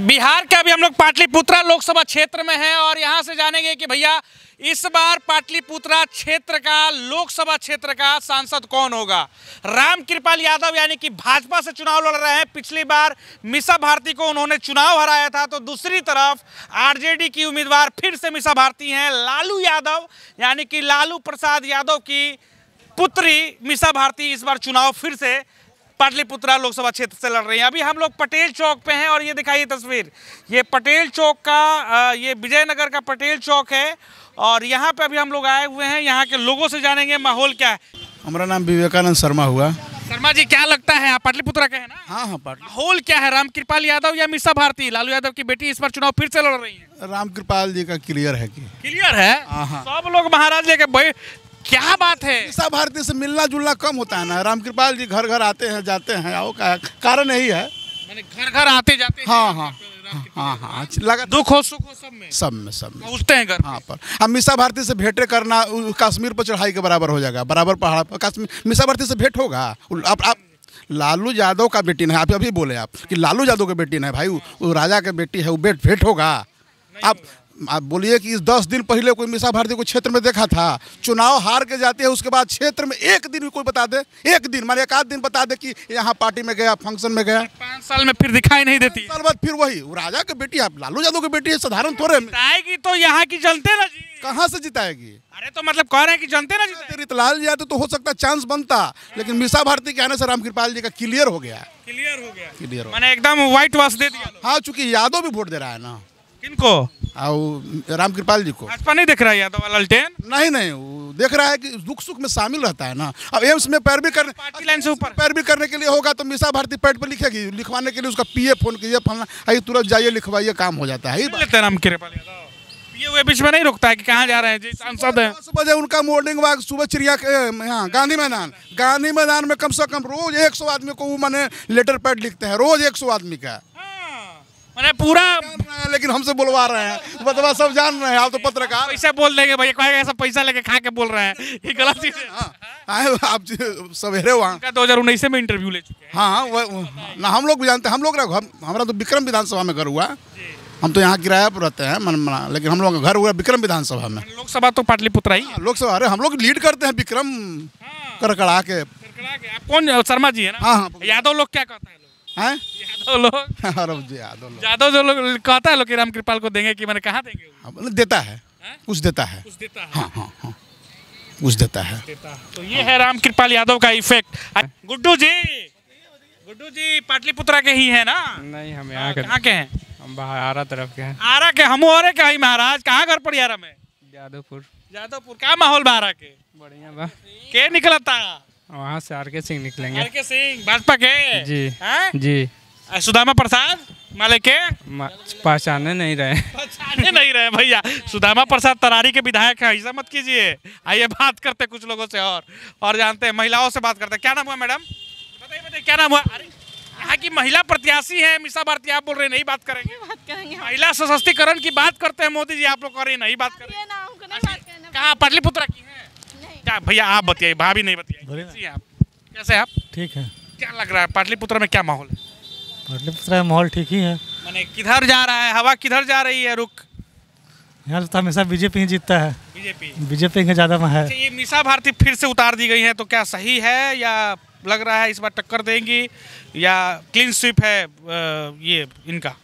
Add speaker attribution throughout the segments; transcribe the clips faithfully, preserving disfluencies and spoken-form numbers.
Speaker 1: बिहार के अभी हम लोग पाटलिपुत्रा लोकसभा क्षेत्र में हैं और यहाँ से जानेंगे कि भैया इस बार पाटलिपुत्रा क्षेत्र का लोकसभा क्षेत्र का सांसद कौन होगा। रामकृपाल यादव यानी कि भाजपा से चुनाव लड़ रहे हैं। पिछली बार मीसा भारती को उन्होंने चुनाव हराया था, तो दूसरी तरफ आरजेडी की उम्मीदवार फिर से मीसा भारती हैं। लालू यादव यानी कि लालू प्रसाद यादव की पुत्री मीसा भारती इस बार चुनाव फिर से पाटलिपुत्रा लोकसभा क्षेत्र से लड़ रही हैं। अभी हम लोग पटेल चौक पे हैं और ये दिखाइए तस्वीर, ये पटेल चौक का ये विजयनगर का पटेल चौक है और यहाँ पे अभी हम लोग आए हुए हैं। यहाँ के लोगों से जानेंगे माहौल क्या है।
Speaker 2: हमारा नाम विवेकानंद शर्मा हुआ।
Speaker 1: शर्मा जी, क्या लगता है आप पाटलिपुत्रा के हैं ना?
Speaker 2: हाँ हाँ पाटली।
Speaker 1: माहौल क्या है, रामकृपाल यादव या मीसा भारती, लालू यादव की बेटी इस बार चुनाव फिर से लड़ रही है?
Speaker 2: रामकृपाल जी का क्लियर है कि
Speaker 1: क्लियर है। सब लोग महाराज लेके भाई क्या बात है,
Speaker 2: मीसा भारती से मिलना जुलना कम होता है ना। रामकृपाल जी घर घर आते हैं जाते हैं, आओ का कारण यही है,
Speaker 1: मैंने घर घर आते जाते हैं।
Speaker 2: हाँ हाँ हाँ हाँ लगा
Speaker 1: दुख हो सुख हो सब में
Speaker 2: सब में सब में
Speaker 1: पहुँचते हैं घर
Speaker 2: हाँ पर। अब मीसा भारती से भेंटे करना कश्मीर पर चढ़ाई के बराबर हो जाएगा, बराबर पहाड़ पर कश्मीर मीसा भारती से भेंट होगा। आप, आप लालू यादव का बेटी नहीं, आप अभी बोले आप कि लालू यादव की बेटी नहीं भाई, वो राजा की बेटी है, वो भेंट भेंट होगा। आप आप बोलिए कि इस दस दिन पहले कोई मीसा भारती को क्षेत्र में देखा था? चुनाव हार के जाते हैं, उसके बाद क्षेत्र में एक दिन भी कोई बता दे, एक दिन माने एक आध दिन बता दे कि यहाँ पार्टी में गया, फंक्शन में गया।
Speaker 1: पाँच साल में फिर दिखाई नहीं देती।
Speaker 2: साल बाद फिर वही राजा की बेटी, आप लालू यादव की बेटी है, साधारण थोड़े
Speaker 1: आएगी तो यहाँ की जनते ना जी,
Speaker 2: कहाँ से जिताएगी?
Speaker 1: अरे तो मतलब कह रहे हैं कि जनते ना जिताएगी।
Speaker 2: रितलाल जी आते तो हो सकता है चांस बनता, लेकिन मीसा भारती के आने से रामकृपाल जी का क्लियर हो गया।
Speaker 1: क्लियर हो गया,
Speaker 2: क्लियर
Speaker 1: मैंने एकदम व्हाइट वॉश दे दिया।
Speaker 2: हाँ, चूंकि यादव भी वोट दे रहा है ना।
Speaker 1: किनको?
Speaker 2: और रामकृपाल जी को।
Speaker 1: भाजपा नहीं देख रहा है यादव वाला ललटेन?
Speaker 2: नहीं नहीं, वो देख रहा है कि दुख सुख में शामिल रहता है ना। अब एम्स में पैरवी करने
Speaker 1: पार्टी लाइन से ऊपर
Speaker 2: पैरवी करने के लिए होगा तो मीसा भारती पैड पर लिखेगी, लिखवाने के लिए उसका पीए फोन कीजिए, फलना आई तुरंत जाइए लिखवाइए, काम हो जाता है।
Speaker 1: रामकृपाल यादव ये हुए बीच में नहीं रुकता है कि कहाँ जा रहे हैं जी, सांसद है।
Speaker 2: दस बजे उनका मॉर्निंग वॉक सुबह चिड़िया के यहाँ गांधी मैदान, गांधी मैदान में कम से कम रोज एक सौ आदमी को वो मैंने लेटर पैड लिखते हैं, रोज एक सौ आदमी का।
Speaker 1: मैंने पूरा,
Speaker 2: लेकिन हमसे बुलवा रहे हैं, बतवा सब जान रहे हैं, आप तो पत्रकार
Speaker 1: पैसा बोल देंगे भैया, कहेगा ऐसा पैसा लेके खा के बोल रहे हैं, ये गलत चीज है।
Speaker 2: हाँ, आप सवेरे वहाँ
Speaker 1: दो हजार उन्नीस में इंटरव्यू ले चुके हैं।
Speaker 2: हाँ ना, हम लोग भी जानते हैं, हम लोग हमारा तो विक्रम विधानसभा में घर हुआ, हम तो यहाँ किराया पर रहते हैं मन मना, लेकिन हम लोग घर हुआ विक्रम विधानसभा में।
Speaker 1: लोकसभा तो पाटलिपुत्रा ही
Speaker 2: लोकसभा, अरे हम लोग लीड करते हैं विक्रम करकड़ा के।
Speaker 1: आप कौन? शर्मा जी है ना?
Speaker 2: हाँ हाँ।
Speaker 1: यादव लोग क्या कहता है?
Speaker 2: हैं?
Speaker 1: यादव लोग
Speaker 2: यादव लोग
Speaker 1: यादव जो लोग कहता है लोग कि रामकृपाल को देंगे, कि मैंने कहा देंगे?
Speaker 2: देता है, कुछ देता है,
Speaker 1: कुछ देता है।
Speaker 2: हाँ हाँ हाँ कुछ देता है।
Speaker 1: तो ये है रामकृपाल यादव का इफेक्ट। गुड्डू जी, गुड्डू जी पाटलिपुत्रा के ही है ना?
Speaker 3: नहीं, हम यहाँ के।
Speaker 1: कहाँ के हैं?
Speaker 3: हम आरा तरफ के हैं।
Speaker 1: आरा के? हम और के ही महाराज, कहाँ घर पड़ी आरा में?
Speaker 3: यादवपुर।
Speaker 1: यादवपुर का माहौल बा आरा के?
Speaker 3: बढ़िया बा।
Speaker 1: के निकला था
Speaker 3: वहाँ से आर के सिंह निकलेंगे।
Speaker 1: आर के सिंह भाजपा के? जी
Speaker 3: है? जी।
Speaker 1: सुदामा प्रसाद माले के
Speaker 3: पहचाने नहीं रहे
Speaker 1: पहचाने नहीं रहे भैया। सुदामा प्रसाद तरारी के विधायक हैं, ऐसा मत कीजिए। आइए बात करते हैं कुछ लोगों से और और जानते हैं, महिलाओं से बात करते हैं। क्या नाम हुआ मैडम? बताइए बताइए क्या नाम हुआ? अरे यहाँ की महिला प्रत्याशी है मीसा भारती, आप बोल रहे नहीं बात करेंगे? बात करेंगे, महिला सशक्तिकरण की बात करते हैं मोदी जी, आप लोग कर रहे नहीं बात करें। कहाँ पाटलिपुत्रा की है क्या भैया? आप बताइए, भाभी नहीं बताइए। आप कैसे? आप ठीक है? क्या लग रहा है पाटलिपुत्रा में क्या माहौल है?
Speaker 4: पाटलिपुत्रा में माहौल ठीक ही है।
Speaker 1: मैंने किधर जा रहा है, हवा किधर जा रही है? रुक,
Speaker 4: यहाँ तो हमेशा बीजेपी ही जीतता है।
Speaker 1: बीजेपी
Speaker 4: बीजेपी के ज़्यादा में है।
Speaker 1: ये मीसा भारती फिर से उतार दी गई है, तो क्या सही है या लग रहा है इस बार टक्कर देंगी या क्लीन स्वीप है ये इनका?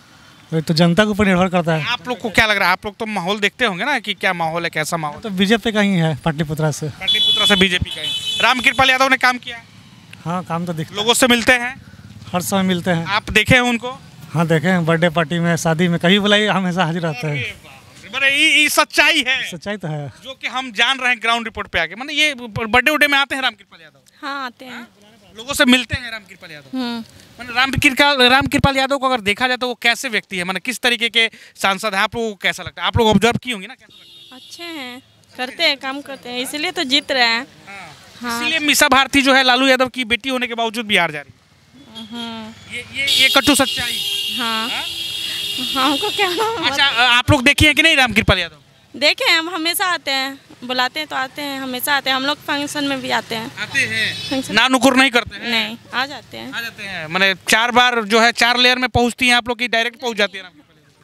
Speaker 4: तो जनता के ऊपर निर्भर करता है।
Speaker 1: आप लोग को क्या लग रहा है? आप लोग तो माहौल देखते होंगे ना कि क्या माहौल है, कैसा माहौल?
Speaker 4: तो बीजेपी का ही है, पाटलिपुत्रा से।
Speaker 1: पाटलिपुत्रा से बीजेपी का ही। रामकृपाल यादव ने काम किया?
Speaker 4: हाँ, काम तो दिखता।
Speaker 1: लोगों से मिलते हैं?
Speaker 4: हर समय मिलते हैं।
Speaker 1: आप देखे हैं उनको?
Speaker 4: हाँ देखे हैं, बर्थडे पार्टी में, शादी में, कहीं बुलाई हमेशा हाजिर रहते हैं।
Speaker 1: ये सच्चाई है,
Speaker 4: सच्चाई तो है
Speaker 1: जो कि हम जान रहे हैं ग्राउंड रिपोर्ट पे आके। मतलब ये बर्थडे उडे में आते हैं रामकृपाल यादव?
Speaker 5: हाँ आते हैं,
Speaker 1: लोगों से मिलते हैं रामकृपाल यादव। मैंने रामकृपाल रामकृपाल यादव को अगर देखा जाए तो वो कैसे व्यक्ति है, मैंने किस तरीके के सांसद हैं? आप लोगों को कैसा लगता है? आप लोग ऑब्जर्व की होंगी ना, कैसा लगता है?
Speaker 5: अच्छे हैं, करते हैं, काम करते हैं, इसलिए तो जीत रहे हैं।
Speaker 1: हाँ। इसलिए मीसा भारती जो है लालू यादव की बेटी होने के बावजूद बिहार जा रही है। ये ये ये कटु सच्चाई।
Speaker 5: हाँ, हमको क्या?
Speaker 1: अच्छा, आप लोग देखिए कि नहीं रामकृपाल यादव?
Speaker 5: देखे, हम हमेशा आते हैं, बुलाते हैं तो आते हैं, हमेशा आते हैं। हम लोग फंक्शन में भी आते हैं।
Speaker 1: आते हैं,
Speaker 5: फंक्शन
Speaker 1: ना नुकुर नहीं करते हैं?
Speaker 5: नहीं, आ जाते हैं।
Speaker 1: आ जाते हैं, मैंने चार बार जो है चार लेयर में पहुंचती हैं आप लोग की, डायरेक्ट पहुंच जाती है?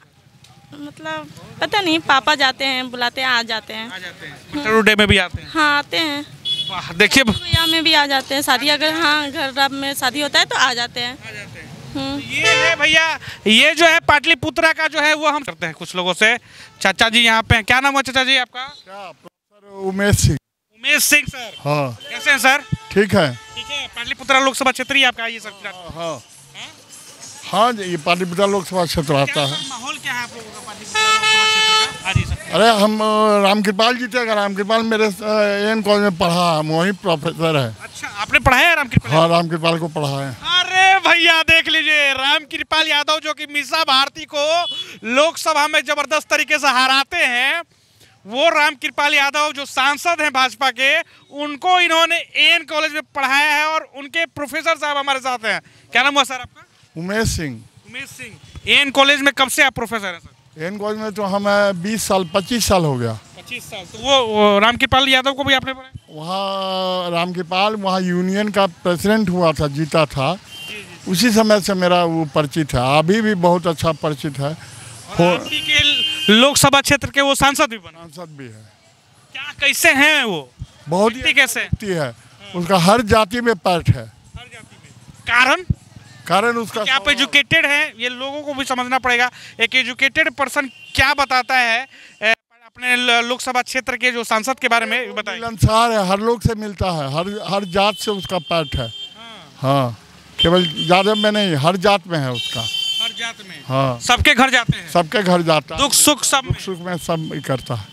Speaker 5: मतलब पता नहीं, पापा जाते हैं, बुलाते हैं, आ जाते हैं।
Speaker 1: आ जाते हैं, मटर डे में भी आते हैं?
Speaker 5: हाँ आते हैं।
Speaker 1: वाह, देखिए
Speaker 5: ब्याह में भी आ जाते हैं, शादी अगर हाँ घर में शादी होता है तो आ जाते हैं।
Speaker 1: आ जाते हैं।
Speaker 5: हम्म।
Speaker 1: ये है भैया, ये जो है पाटलिपुत्रा का जो है वो हम करते हैं कुछ लोगों से। चाचा जी यहाँ पे हैं, क्या नाम है चाचा जी आपका?
Speaker 6: उमेश सिंह।
Speaker 1: उमेश सिंह सर,
Speaker 6: हाँ
Speaker 1: कैसे हैं सर?
Speaker 6: ठीक है।
Speaker 1: ठीक है, पाटलिपुत्रा लोकसभा क्षेत्र ही आपका ये सर?
Speaker 6: हाँ हाँ जी, ये पाटलिपुत्रा लोकसभा क्षेत्र आता है।
Speaker 1: माहौल क्या है आप लोगों का पाटलिपुत्रा लोकसभा क्षेत्र का? हाँ जी सर।
Speaker 6: अरे हम अ, रामकृपाल जीतेगा। रामकृपाल मेरे एन कॉलेज में पढ़ा, हम वहीं प्रोफेसर है।
Speaker 1: अच्छा, आपने पढ़ा है रामकृपाल?
Speaker 6: हाँ, रामकृपाल को पढ़ा है।
Speaker 1: अरे भैया देख लीजिए, रामकृपाल यादव जो कि मीसा भारती को लोकसभा में जबरदस्त तरीके से हराते हैं, वो रामकृपाल यादव जो सांसद हैं भाजपा के, उनको इन्होंने एन कॉलेज में पढ़ाया है और उनके प्रोफेसर साहब हमारे साथ हैं। क्या नाम हुआ सर आपका?
Speaker 6: उमेश सिंह।
Speaker 1: उमेश सिंह। एन कॉलेज में कब से आप प्रोफेसर हैं सर?
Speaker 6: एन कॉलेज में तो हम बीस साल पच्चीस साल हो गया।
Speaker 1: पच्चीस साल। तो वो, वो रामकृपाल यादव को भी आपने पढ़ाया?
Speaker 6: वहाँ रामकृपाल वहाँ यूनियन का प्रेसिडेंट हुआ था, जीता था, उसी समय से मेरा वो परिचित है। अभी भी बहुत अच्छा परिचित है।
Speaker 1: और आपकी के लोकसभा क्षेत्र के वो सांसद भी बने?
Speaker 6: सांसद भी है।
Speaker 1: क्या कैसे हैं वो?
Speaker 6: बहुत
Speaker 1: व्यक्ति कैसे?
Speaker 6: व्यक्ति है, उसका हर जाति में पैठ है।
Speaker 1: हर जाति में। कारण?
Speaker 6: कारण उसका
Speaker 1: क्या आप एजुकेटेड हैं? ये लोगों को भी समझना पड़ेगा। एक एजुकेटेड पर्सन क्या बताता है ए, अपने ल- लोकसभा क्षेत्र के जो सांसद के बारे में बताइए।
Speaker 6: मिलनसार है, हर लोग से मिलता है, हर हर जात से उसका पैठ है। हाँ, केवल यादव में नहीं, हर जात में है उसका।
Speaker 1: हर जात में?
Speaker 6: हाँ,
Speaker 1: सबके घर जाते हैं?
Speaker 6: सबके घर जाता है,
Speaker 1: दुख सुख सब में?
Speaker 6: सुख में सब करता है।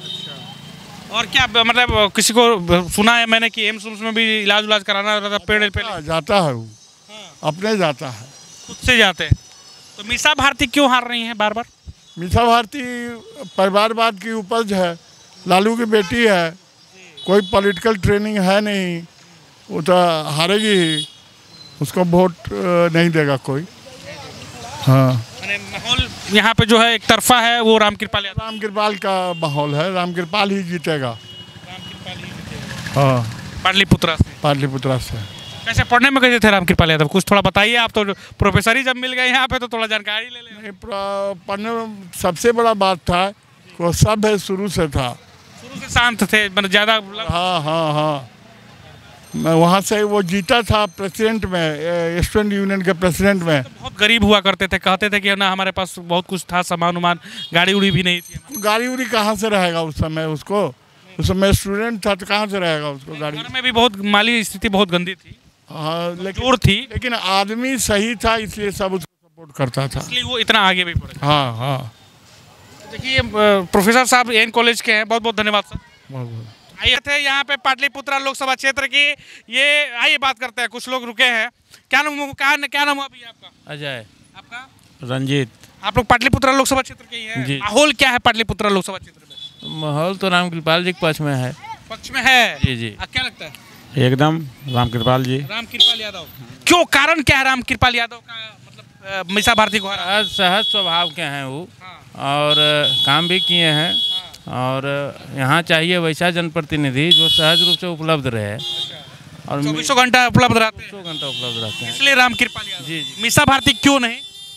Speaker 1: और क्या मतलब, किसी को सुना है मैंने कि एम्स में भी इलाज उलाज कराना रहता, पेड़ पे
Speaker 6: जाता है वो, अपने जाता है,
Speaker 1: खुद से जाते हैं। तो मीसा भारती क्यों हार रही हैं बार बार?
Speaker 6: मीसा भारती परिवारवाद की उपज है, लालू की बेटी है, कोई पॉलिटिकल ट्रेनिंग है नहीं, वो तो हारेगी ही, उसको वोट अ, नहीं देगा कोई। हाँ,
Speaker 1: माहौल यहाँ पे जो है एक तरफा है, वो रामकृपाल यादव।
Speaker 6: रामकृपाल का माहौल है, रामकृपाल ही जीतेगा।
Speaker 1: रामकृपाल ही जीतेगा।
Speaker 6: हाँ,
Speaker 1: पाटलिपुत्रा से।
Speaker 6: पाटलिपुत्रा से।
Speaker 1: कैसे पढ़ने में कैसे थे रामकृपाल यादव? कुछ थोड़ा बताइए। आप तो प्रोफेसर ही जब मिल गए यहाँ पे तो थोड़ा जानकारी ले लें।
Speaker 6: नहीं, प्र- पढ़ने में सबसे बड़ा बात था कि वो सब है शुरू से था,
Speaker 1: शुरू से शांत थे, मतलब ज़्यादा?
Speaker 6: हाँ हाँ हाँ, मैं वहाँ से वो जीता था प्रेसिडेंट में, स्टूडेंट यूनियन के प्रेसिडेंट में।
Speaker 1: बहुत गरीब हुआ करते थे, कहते थे कि ना हमारे पास बहुत कुछ था, सामान उमान, गाड़ी उड़ी भी नहीं थी।
Speaker 6: गाड़ी उड़ी कहाँ से रहेगा उस समय उसको? उस समय स्टूडेंट था तो कहाँ से रहेगा उसको गाड़ी?
Speaker 1: घर में भी बहुत माली स्थिति बहुत गंदी थी,
Speaker 6: हाँ, लेकिन
Speaker 1: जोर थी,
Speaker 6: लेकिन आदमी सही था, इसलिए सब उसको सपोर्ट करता था।
Speaker 1: इसलिए वो इतना आगे भी बढ़े।
Speaker 6: हाँ हाँ,
Speaker 1: देखिए अ, प्रोफेसर साहब एन कॉलेज के हैं, बहुत बहुत धन्यवाद सर।
Speaker 6: बहुत बहुत।
Speaker 1: आइए थे यहाँ पे पाटलिपुत्रा लोकसभा क्षेत्र की, ये आइए बात करते हैं, कुछ लोग रुके हैं। क्या नाम क्या, क्या नाम हुआ अभी आपका?
Speaker 7: अजय।
Speaker 1: आपका?
Speaker 7: रंजीत।
Speaker 1: आप लोग पाटलिपुत्रा लोकसभा क्षेत्र के ही हैं?
Speaker 7: जी।
Speaker 1: माहौल क्या है पाटलिपुत्रा लोकसभा क्षेत्र में?
Speaker 7: माहौल तो रामकृपाल जी के पक्ष में है।
Speaker 1: पक्ष में है?
Speaker 7: जी जी,
Speaker 1: आ, क्या लगता है?
Speaker 7: एकदम रामकृपाल जी।
Speaker 1: रामकृपाल यादव। क्यों, कारण क्या है रामकृपाल यादव का, मतलब अ, मीसा भारती को हरा?
Speaker 7: सहज सहज स्वभाव के हैं वो,
Speaker 1: हाँ।
Speaker 7: और काम भी किए हैं, और यहाँ चाहिए वैसा जनप्रतिनिधि जो सहज रूप से उपलब्ध रहे और
Speaker 1: चौबीसों घंटा उपलब्ध रहते हैं,
Speaker 7: चौबीसों घंटा उपलब्ध रहते हैं।
Speaker 1: इसलिए रामकृपाल यादव।
Speaker 7: जी जी,
Speaker 1: मीसा भारती क्यों नहीं?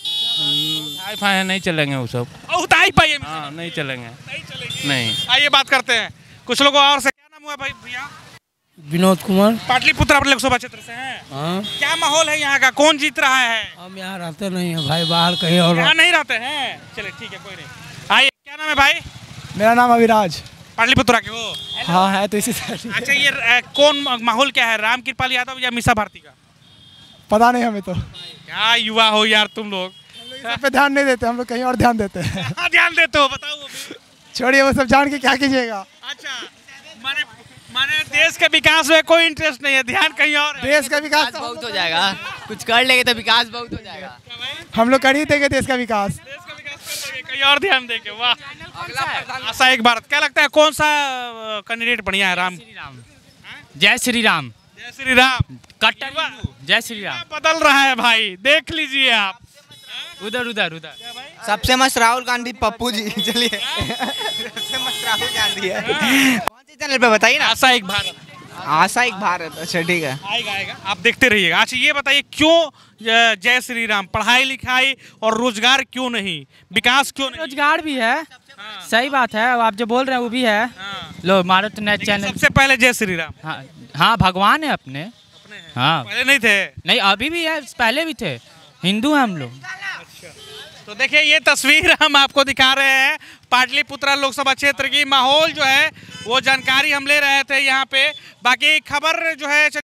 Speaker 7: हाई फाई नहीं चलेंगे वो सब।
Speaker 1: उताई पाइए।
Speaker 7: हाँ, नहीं चलेंगे,
Speaker 1: नहीं चलेंगे।
Speaker 7: नहीं।
Speaker 1: आइए बात करते हैं कुछ लोगों और से। क्या नाम हुआ भाई भैया?
Speaker 8: विनोद कुमार।
Speaker 1: पाटलिपुत्रा लोकसभा क्षेत्र से हैं?
Speaker 8: हाँ,
Speaker 1: क्या माहौल है यहाँ का, कौन जीत रहा है?
Speaker 8: हम यहाँ रहते नहीं हैं भाई, बाहर कहीं और।
Speaker 1: यहाँ नहीं रहते हैं? चलिए ठीक है, कोई नहीं। आइए, क्या नाम है भाई?
Speaker 8: मेरा नाम अविराज।
Speaker 1: पाटलिपुत्रा के हो?
Speaker 8: हाँ है तो इसी साइड।
Speaker 1: अच्छा, ये अ, कौन माहौल क्या है, रामकृपाल यादव या मीसा भारती का?
Speaker 8: पता नहीं हमें तो,
Speaker 1: क्या युवा हो यार तुम लोग,
Speaker 8: इस पे ध्यान नहीं देते हम लोग, कहीं और ध्यान देते हैं।
Speaker 1: हाँ ध्यान देते हो, बताओ अभी।
Speaker 8: छोड़िए वो सब, जान के क्या कीजिएगा।
Speaker 1: अच्छा, माने माने देश के विकास में कोई इंटरेस्ट नहीं है, ध्यान कहीं और है।
Speaker 8: देश का विकास
Speaker 9: बहुत हो जाएगा, कुछ कर लेंगे तो विकास बहुत हो जाएगा।
Speaker 8: हम लोग कर ही देंगे देश का विकास।
Speaker 1: देश का विकास कर देंगे, कहीं और ध्यान देके। वाह, आशा एक भारत। क्या लगता है कौन सा कैंडिडेट बढ़िया है? राम
Speaker 3: जय श्री राम।
Speaker 1: जय श्री राम।
Speaker 3: कट्टर हिंदू, जय श्री राम।
Speaker 1: बदल रहा है भाई, देख लीजिए आप।
Speaker 3: उधर उधर उधर
Speaker 9: सबसे मस्त राहुल गांधी पप्पू जी। चलिए, सबसे मस्त राहुल गांधी है। चैनल पे बताइए ना।
Speaker 1: आशा एक भारत।
Speaker 9: आशा एक भारत, अच्छा ठीक है।
Speaker 1: आएगा आएगा, आप देखते रहिएगा। अच्छा ये बताइए क्यों ज- जय श्री राम, पढ़ाई लिखाई और रोजगार क्यों नहीं, विकास क्यों नहीं?
Speaker 3: रोजगार भी है, सही बात है, आप जो बोल रहे हैं वो भी है।
Speaker 1: हाँ।
Speaker 3: लो मारो तो नेट
Speaker 1: लेकिन
Speaker 3: चैनल।
Speaker 1: सबसे पहले जय श्री राम।
Speaker 3: हाँ हाँ, भगवान है अपने। हाँ
Speaker 1: पहले नहीं थे।
Speaker 3: नहीं, अभी भी है, पहले भी थे, हिंदू हैं हम लोग।
Speaker 1: तो देखिए ये तस्वीर हम आपको दिखा रहे हैं पाटलिपुत्रा लोकसभा क्षेत्र की। माहौल जो है वो जानकारी हम ले रहे थे यहाँ पे। बाकी खबर जो है